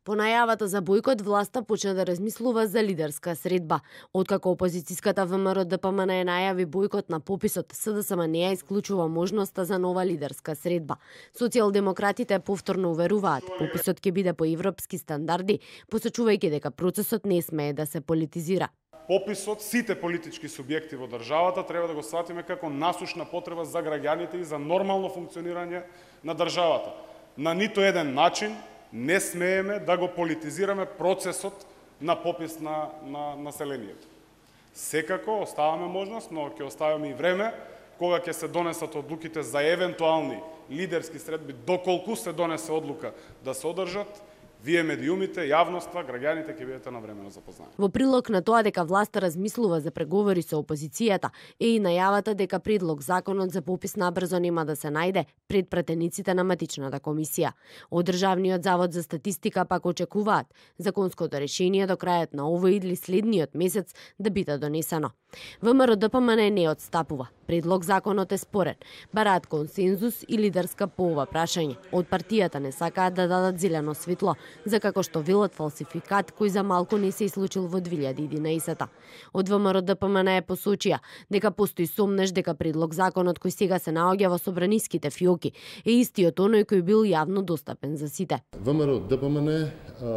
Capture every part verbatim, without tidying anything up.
По најавата за бојкот, власта почна да размислува за лидерска средба. Откако опозицијската ВМРО Д П М Н најави бојкот на пописот, С Д С М не ја исклучува можноста за нова лидерска средба. Социјалдемократите повторно уверуваат, пописот ќе биде по европски стандарди, посочувајќи дека процесот не смее да се политизира. Пописот, сите политички субјекти во државата треба да го сватиме како насушна потреба за граѓаните и за нормално функционирање на државата. На ниту еден начин не смееме да го политизираме процесот на попис на, на населението. Секако оставаме можност, но ќе оставаме и време кога ќе се донесат одлуките за евентуални лидерски средби, доколку се донесе одлука да се одржат. Вие медиумите, јавноста, граѓаните ќе бидете навремено запознати. Во прилог на тоа дека власта размислува за преговори со опозицијата е и најавата дека предлог законот за попис набрзо нема да се најде пред пратениците на матичната комисија. Од Државниот завод за статистика пак очекуваат законското решение до крајот на овој или следниот месец да биде донесено. ВМРО Д П М Н не отстапува. Предлог законот е спорен. Бараат консензус и лидерска по ова прашање. Од партијата не сакаат да дадат зелено светло за како што велат фалсификат кој за малку не се случил во две илјади и единаесета. Од ВМРО Д П М Н е посочија дека постои сомнеш дека предлог законот кој сега се наоѓа во собраниските фиоки е истиот оној кој бил јавно достапен за сите. ВМРО Д П М Н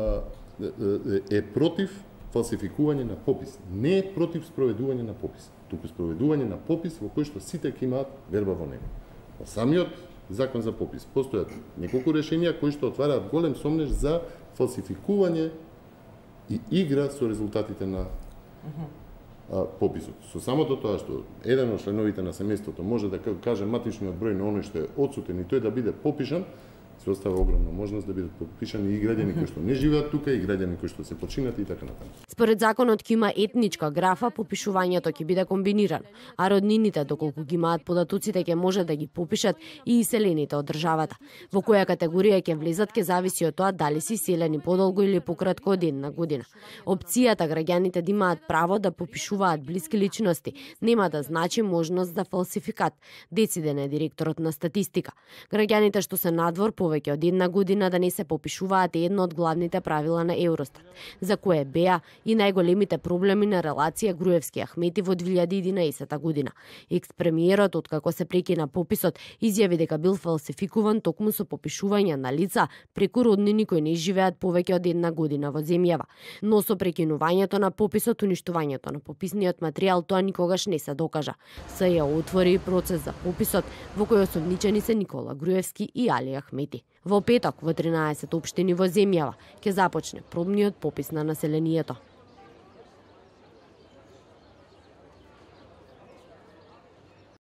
е против фалсификување на попис, не е против спроведување на попис, туку спроведување на попис во кој што сите ќе имаат верба во него. Во самиот закон за попис постојат неколку решенија кои што отвараат голем сомнеш за фалсификување и игра со резултатите на а, пописот. Со самото тоа што еден од членовите на семејството може да каже матичниот број на оној што е отсутен и тој да биде попишан, се остава огромна можност да бидат попишани и граѓани кои што не живеат тука, и граѓани кои што се починати и така натаму. Според законот ќе има етничка графа, попишувањето ќе биде комбинирано, а роднините доколку ги имаат податоците ќе може да ги попишат и иселените од државата. Во која категорија ќе влезат ќе зависи од тоа дали си иселени подолго или пократко од една година. Опцијата граѓаните да имаат право да попишуваат блиски личности нема да значи можност за фалсификат, дециден е директорот на статистика. Граѓаните што се надвор повеќе од една година да не се попишуваат е едно од главните правила на Евростат, за кое беа и најголемите проблеми на релација Груевски-Ахмети во две илјади и единаесета година. Екс-премиерот, откако се прекина пописот, изјави дека бил фалсификуван токму со попишување на лица преку роднини кои не живеат повеќе од една година во земјава. Но со прекинувањето на пописот, уништувањето на пописниот материјал, тоа никогаш не се докажа. Се ја отвори процес за пописот во кој осомничени се Никола Груевски и Али Ахмети. Во петок во тринаесет општини во земјава ќе започне пробниот попис на населението.